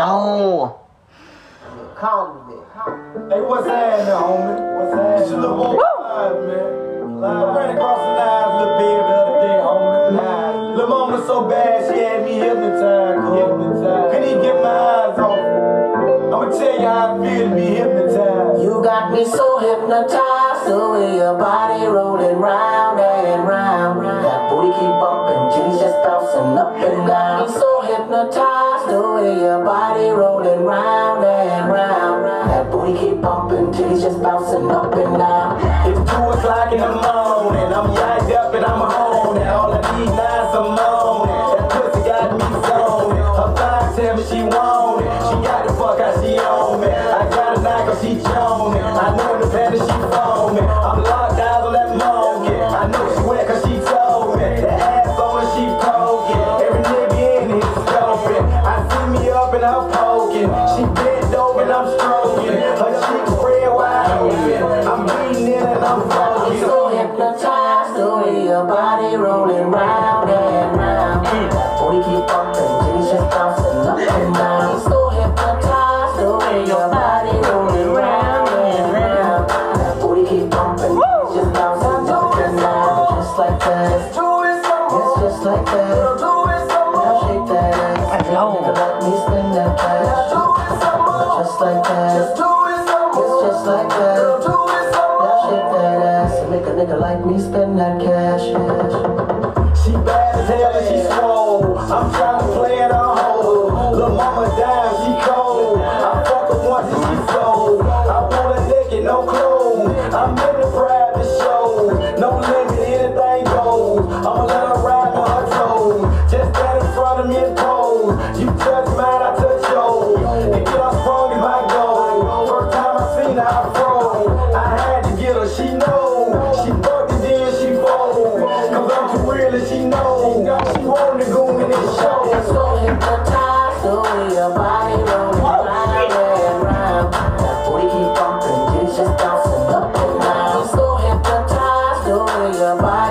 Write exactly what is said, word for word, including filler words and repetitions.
No. Count it. Hey, what's happening, homie? What's happening? It's a little more live, man. Live. I ran across the live little baby the other day, homie. Live. Lil' mama so bad, she had me hypnotized. Hypnotized. Couldn't even get my eyes off. I'ma tell you how I feel to be hypnotized. You got me so hypnotized, the way your body rolling round and round. That booty keep bumping, titties just bouncing up and down. Me so hypnotized, the way your body rolling round and round. That booty keep bumping, titties just bouncing up and down. It's two o'clock in the morning, I'm yacked up and I'm on it. All I need now is some moaning. That pussy got me zoning. Her thighs tell me she want it. She got the fuck how she on me. I got a knock cause she joning. I know in the bed that she phone me. I'm locked down on that monkey. I know she wet cause she told me. The ass on her she poking. Every nigga in it is scoping. I see me up and I'm poking. She bent over and I'm stroking. Her cheeks spread wide open. I'm beating in and I'm fucking. So hypnotized, the way your body rolling round and round. That booty keep bumping, titties just bouncing up and down. So hypnotized, the way your body rolling round and round. That booty keep bumping, titties just bouncing up and down. Just like that, it's just like that. Now shake that ass, nigga let me spin that cash. Just like that, it's just like that. Now shake that ass, make a nigga like me spend that cash. She bad as hell and she swole. I'm trying to play it on hold. Lil' mama down, she cold. I fuck her once and she sold. I want her naked, no clothes. I'm in the private show. No limit, anything goes. I'ma let her ride on her toes. Just stand in front of me and pose. You touch mine, I touch yours. And get her sprung is my goal. First time I seen her, I froze. I had to get her, she knows. She fucked it, then she fold. Cause I'm too real and she knows. She wanted to go in this show. So hypnotized, the way your body rolling round and round. That booty keep bumping, titties just bouncing up and down. So hypnotized, the way your body